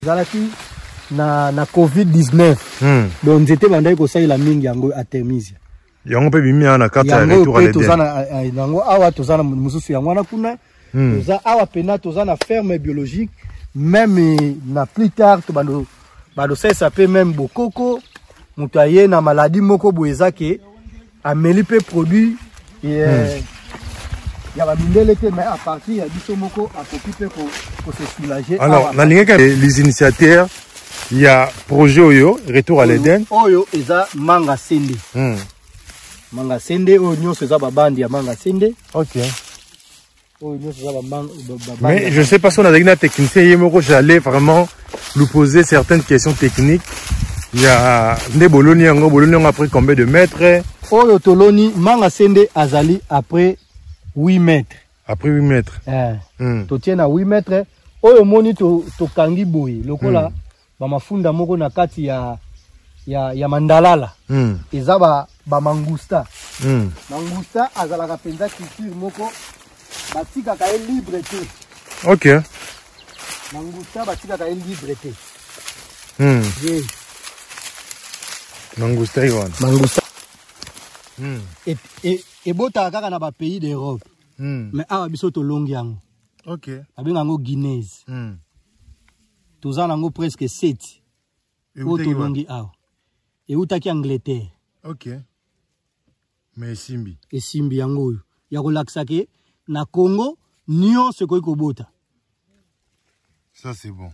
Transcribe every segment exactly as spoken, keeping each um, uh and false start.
Zalaki na na covid dix-neuf. Mm. Donc nzete bandai ko saila mingi yango atemisia. Yango pe bimia na kata ya retour à l'Éden. Tozana yango awa tozana mususu yango na kuna. Mm. Toza awa pena tozana ferme biologique même na plus tard to bando bando ça peut même bokoko mutaye na maladie moko boezake ameli pe produit et mm. Il y a mais à partir de ce moko à s'occuper pour se soulager. Alors, dans les initiateurs, il y a projet Oyo, Retour à l'Éden. Oyo, il y a Manga Sende. Mm. Manga Sende, Oyo, c'est ça, bandi ya Manga Sende. Ok. Oyo, c'est ça, mais je ne sais pas si on a des techniciens, j'allais vraiment lui poser certaines questions techniques. Il y a des Bolognes, Bolognes ont appris combien de mètres. Oyo, Toloni, Manga Sende, Azali, après huit mètres. Après huit mètres. Eh. Mm. Tu tiens à huit mètres. Oyo moni to to kangi boy. Lokola mm. ba mafunda moko na kati ya ya ya mandalala. Mm. Eza ba ba mangusta. Mm. Mangusta azala ka penza culture moko batika ka libre te. OK. Mangusta batika ka libre te. Mm. Yeah. Mangusta yon. Mangusta. Mm. Et et et bota kaka na ba pays d'Europe. Mm. Mais awa biso to longiango. OK. Abengango guinéese. Mm. Tozanango presque sept. O to longi awa. Et utaki Angleterre. OK. Mais simbi. Et simbi yango yo. Ya relaxa ke na Congo nyon se koy ko bota. Ça c'est bon.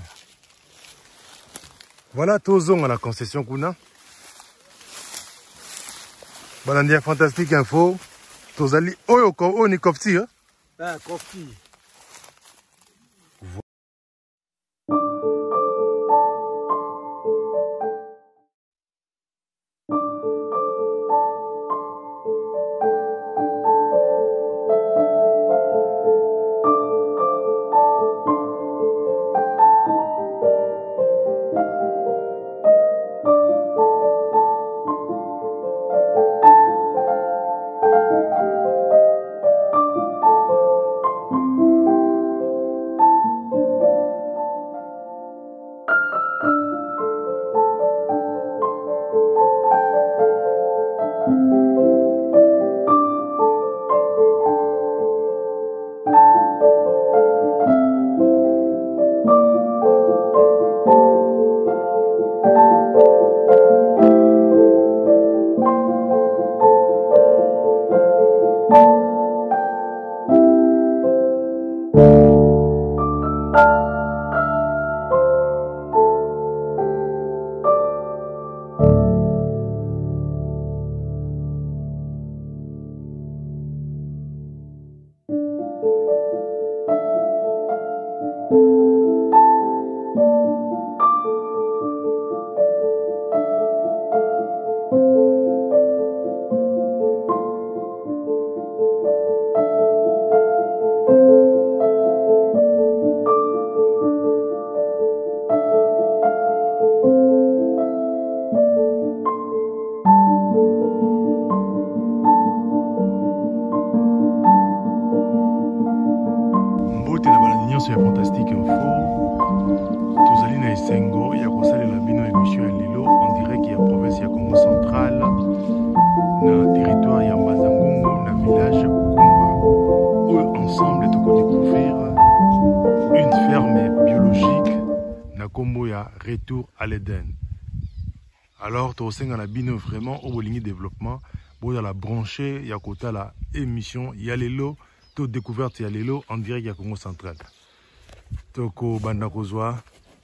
Voilà tozonga la concession kuna. Balandia Fantastique Info. Tozali oyo ko oni kofti hein? Ah, kofti. sur Fantastique Info. Tozali na Esengo, ya kosala la bino émission ya lelo en direct ya province ya Congo central na territoire ya Mbazangongo na village Kumba. Où ensemble toko découvrir une ferme biologique na kombo ya Retour à l'Éden. Alors tosenga na bino vraiment au bolingi développement bo ya la brancher ya kota la émission ya lelo to découverte ya lelo en direct ya Congo central. Toko banda kozwa.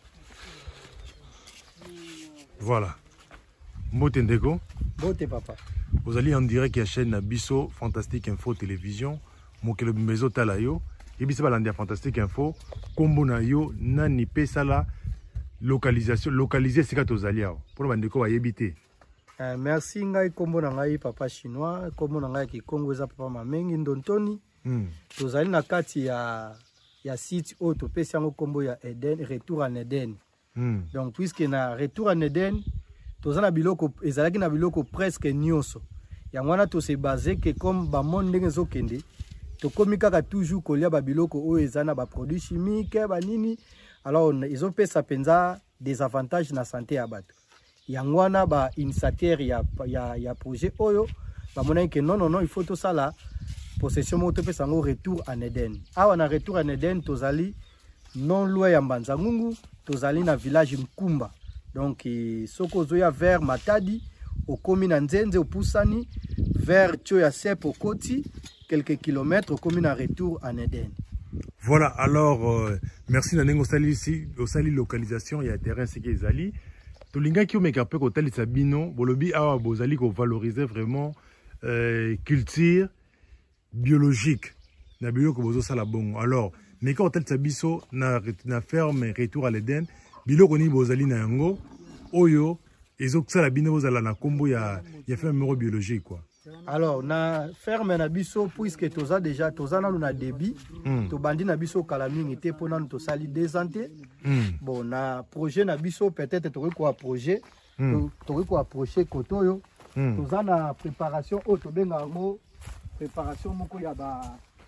Voilà. Mbote ndeko. Mbote papa. Vous allez en direct ya chaîne na biso Fantastique Info télévision. Mokelo mezo tala yo. Yebisa balandi Fantastique Info. Kombo na yo nani pesala localisation localiser sika tozali awo. Pour bandeko ba yebite. Uh, merci ngai kombo na ngai papa chinois, kombo na ngai ki Congo za papa mamengi ndontoni. Mm. Tozali na kati ya ya site o to pesi yango kombo ya Eden, Retour en Eden. Mm. Donc puisque na Retour en Eden, tozana biloko ezalaki na biloko presque nyonso. Yango wana to se basé que comme ba monde ndenge zokende, to komi kaka toujours kolia ba biloko o ezana ba produits chimiques ba nini alors ils ont pesa penza des avantages na santé ya bato yangwana ba initiateur ya ya ya projet oyo ba mona que non non non il faut tout ça là possession moto pesa ngo retour en Eden awa na retour en Eden tozali non loin ya Mbanzangungu tozali na village Mkumba donc soko zoya vers Matadi au commune Nzenze au Pusani vers Tchoya Sep au Koti quelques kilomètres au commune en retour en Eden. Voilà, alors euh, merci Nanengo Sali ici, au Sali localisation, il y a terrain c'est qui Zali. Tolinga qui omeka pe ko tali sabino, bolobi awa bozali ko valoriser vraiment euh, culture biologique. Na bio ko bozo sala bongo. Alors, mais quand tali sabiso na na ferme retour à l'Eden, bilo ko ni bozali na yango oyo ezo sala bino bozala na kombo ya ya ferme biologique quoi. Alors, na ferme na biso, puisque toza déjà, toza na na débit, mm. to bandi na biso kalaming était pour nous to sali désanté. Mm. Bon, na projet na biso, peut-être to ko projet, mm. to ko approcher kotoyo. Mm. Toza na préparation o to benga ngo préparation moko ya ba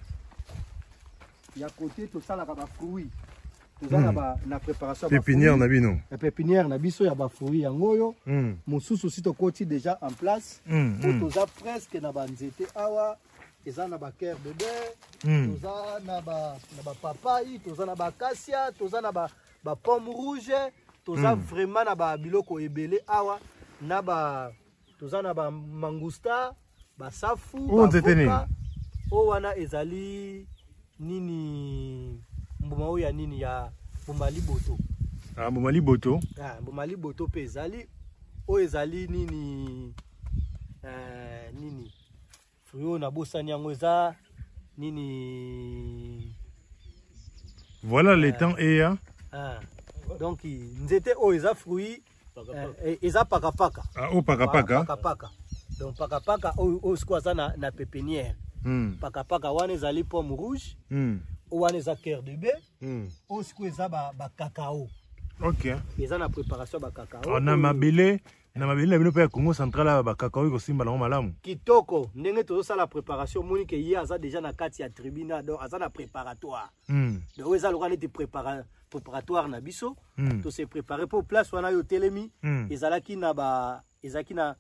ya côté to sala ka ba fruits. Toza na ba na préparation ba pépinière na bino. La pépinière na biso ya ba fruits yango yo. Mosusu si to koti déjà en place. Mm. Toza presque na ba nzete awa, eza na ba cœur de bœuf, toza na ba na ba papayi, toza na ba cassia, toza na ba ba pomme rouge, toza mm. vraiment na ba biloko ebele awa, na ba toza na ba mangousta, ba safu, ba boka. O wana ezali nini mbuma oya nini ya mbumali boto. Ah, mbumali boto. Ah, mbumali boto pe ezali o ezali nini euh nini fuyo na bosani yango eza nini. Voilà les temps et hein. Ah. Donc nzete o eza fruit eza paka paka. Ah, o paka paka. Paka paka. Donc paka paka o o squaza na na pépinière. Mm. Paka paka wana ezali pomme rouge. Mm. Wana eza cœur de bœuf. Mm. O squaza ba ba cacao. OK. Eza na préparation ba cacao. On a mabele na mabele na bino pe Congo central ba cacao ko simba na malamu. Kitoko ndenge tozo sala préparation moni ke yi aza déjà na kati ya tribunal donc aza na préparatoire. Mm. Donc eza lokana te prépara préparatoire na biso. Mm. To se préparer pour place wana yo telemi. Mm. Ezalaki na ba ezaki na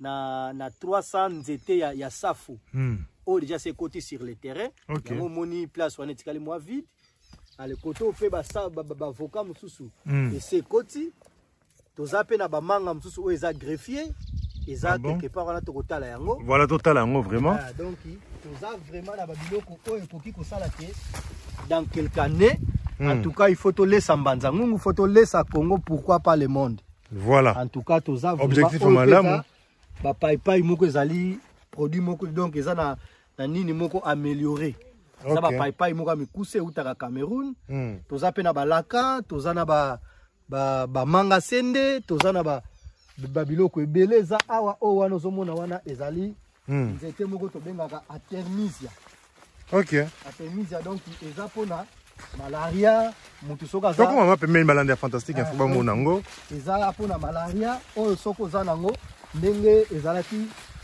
na na trois cents nzete ya ya safu. Mm. O déjà c'est côté sur le terrain. Okay. Donc moni place wana tikali moi vide. À le côté on fait ba sa ba ba avocat mususu. Mm. Et c'est côté toza pe na ba manga mususu o eza greffier. Eza ah bon? Quelque part wana to kotala yango. Voilà totala yango vraiment. Ah, donc toza vraiment na ba biloko o ekoki ko sala te dans quelques années. Mm. En tout cas, il faut to laisser Mbanzangungu, il faut to laisser Congo, pourquoi pas le monde. Voilà. En tout cas, toza objectif au malamu. Ba pai pai moko ezali produit moko donc eza na na nini moko amélioré. Okay. Ça ba pai pai moko mikuse utaka Cameroun. Mm. Toza pe na balaka, toza na ba ba, ba manga sende, toza na ba ba biloko ebele za awa o wana zomona wana ezali mm. nzete moko to bengaka Artemisia. OK. Artemisia donc eza pona malaria mutu soka za. Donc on va permettre malade fantastique en foba monango. Eza pona malaria o soko za nango ndenge ezalaki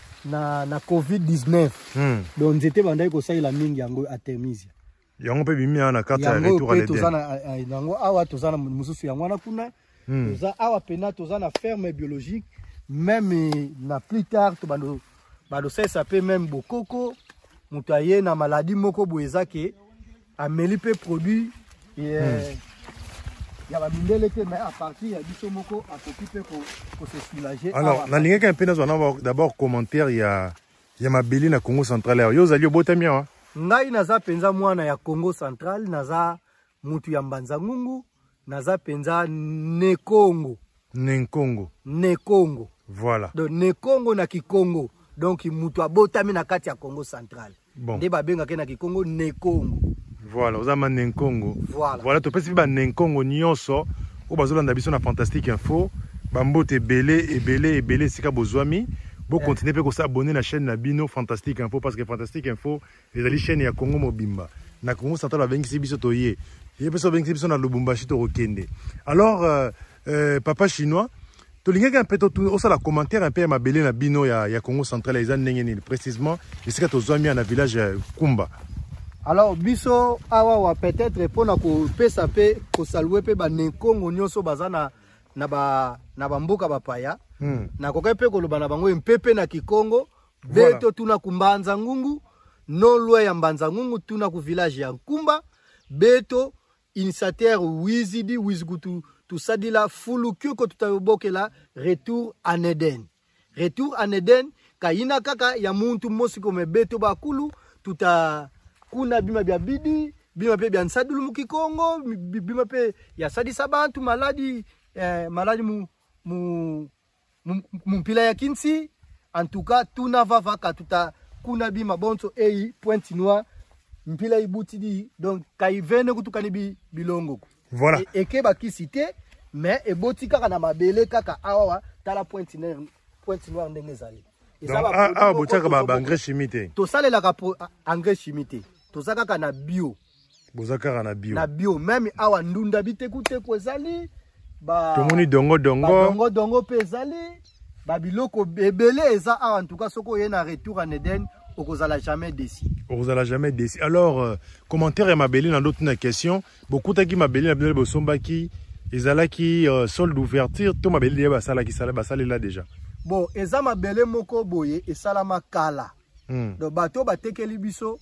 na na covid dix-neuf. Mm. Donc nzete bandai ko saila mingi yango Artemisia. Yango pe bimi na kata ya retour à l'Eden. Toza na yango awa toza na mususu yango na kuna. Mm. Toza awa pena toza na ferme biologique même na plus tard to bando bando ça peut même bokoko mutu aye na maladie moko boezake ameli pe produit et ya ba mindele te mais à partir ya biso moko a s'occuper pour pour se soulager. Alors na linga pe na d'abord commentaire ya ya mabeli na Congo central yo zali obotamia wa ngai naza penza mwana ya Congo central naza mutu ya Mbanzangungu naza penza ne Congo ne Congo ne Congo voilà donc ne Congo na Kikongo donc mutu abotami na kati ya Congo central bon nde babenga ke na Kikongo ne Congo. Voilà, vous avez un Congo. Voilà. Voilà, tu peux dire un Congo nyonso. Au bazou la biso na fantastique info. Bambo te belé et belé et belé sika bozwami. Bo continuer pe ko s'abonner na chaîne na Bino Fantastique Info parce que Fantastique Info les ali chaîne ya Congo mobimba. Na Congo central la vingt biso toye. Ye peso vingt biso na Lubumbashi to rokende. Alors euh, euh, papa chinois, to linga un peu to osa la commentaire un peu ma belé na Bino ya ya Congo central les an ndenge précisément, et sika to zwami na village Kumba. Alors biso awa peut-être pona ko pesa pe ko salwe pe ba nenkongo nyonso bazana na ba na bamboka bapaya mm. na kokai pe ko loba na bango mpepe na Kikongo voilà. Beto tuna kumbanza ngungu no lwa ya mbanza ngungu tuna ku village ya Nkumba beto initiateur wizidi wizgutu tu sadila fulu kyoko tutabokela retour en Eden retour en Eden kaina kaka ya muntu mosiko mebeto bakulu tuta kuna bima bya bidi bima pe bya nsadulu mu Kikongo bima pe ya sadisa bantu maladi eh, maladi mu mu mpila ya kinsi en tout cas tuna vava ka tuta kuna bima bonso ei Pointe Noire mpila ibutidi donc kaivene kutukani bi bilongo voilà et ke ba kisite mais e boti kaka na mabele kaka awa tala Pointe Noire Pointe Noire ndenge zali et ça va ah botaka ba engrais chimique to salela ka engrais chimique to saka na bio bozaka na bio na bio même awa ndunda bitekute ko zali ba tomoni dongo dongo ba dongo dongo pe zali ba biloko ebele eza awa en tout cas soko yena retour en Eden okozala jamais déçu okozala jamais déçu alors euh, commentaire ya mabeli na d'autres na question beaucoup taki mabeli na bino bosombaki ezalaki euh, solde d'ouverture to mabeli ya basala ki sala basala là déjà bon eza mabele moko boye esalama kala mm. donc bato batekeli biso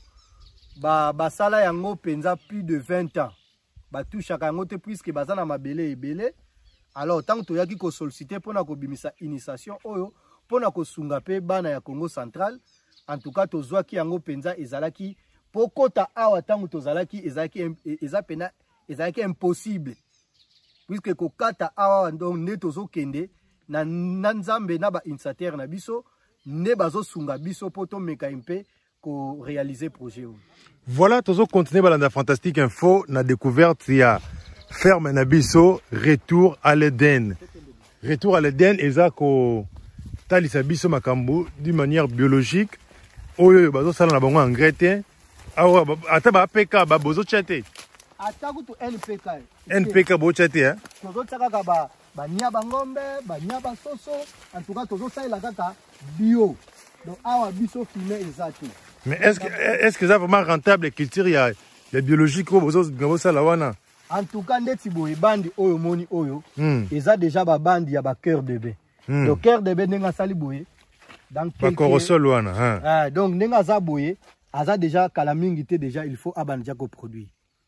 ba basala yango penza plus de vingt ans batushaka yango te puisque bazana mabele ebele alors tant to yaki ko solliciter pona ko bimisa initiation oyo pona ko sunga pe bana ya Congo central en tout cas tozwaki yango penza ezalaki pokota awa tangu tozalaki ezalaki ezapena ezalaki impossible puisque ko kata awa donc ne tozokende na nzambe na ba initiateur na biso ne bazo sunga biso poto meka impe ko réaliser projet. Voilà, toujours continuer balanda fantastique info na découverte ya ferme na biso retour à l'Éden. Retour à l'Éden ezako talisa biso makambo d'une manière biologique. Oyo bazo sala na bango engrais te. Awa ata ba P K ba bozo chate. Ata kutu N P K. N P K bo chate hein. Tozo tsaka ka ba ba nya bangombe, ba nya ba soso, en tout cas tozo sala kaka bio. Donc awa biso fumé ezatu. Mais est-ce que est-ce que ça vraiment rentable culture ya ya biologique ko bozo ngabo sala wana? En tout cas ndeti boye bandi oyo moni oyo mm. eza déjà ba bandi ya ba cœur de bébé. Mm. Le cœur de bébé ndenga sali boye. Donc corosol wana hein. Ah donc ndenga za boye aza déjà kala mingi te déjà il faut abanja ko produire.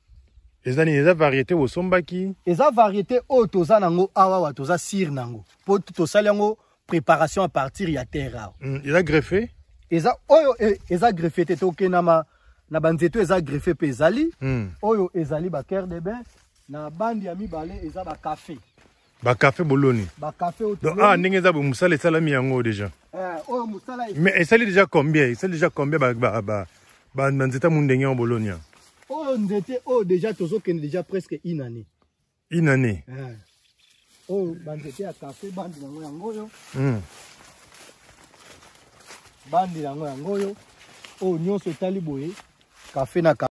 Ezani eza variété au sombaki. Eza variété o toza nango awa wa toza sir nango. Po to sali yango préparation à partir ya terre. Mm. Il a greffé. Eza oyo eza greffé te toke na ma na banzeto eza greffé pe ezali. Mm. Oyo ezali ba cœur de bain na bandi ya mibale eza ba café. Ba café boloni. Ba café au donc ah ndenge za musala salami yango déjà. Eh oyo musala mais esali déjà combien? Esali déjà combien ba ba ba ba nzeta mundenge en Bologna? Oh nzete oh déjà tozo ken déjà presque une année. Une année. Eh. Oh banzete ya café bandi nango yango yo. Mm. Bandi nango yango yo. Oh nyonso tali boye café na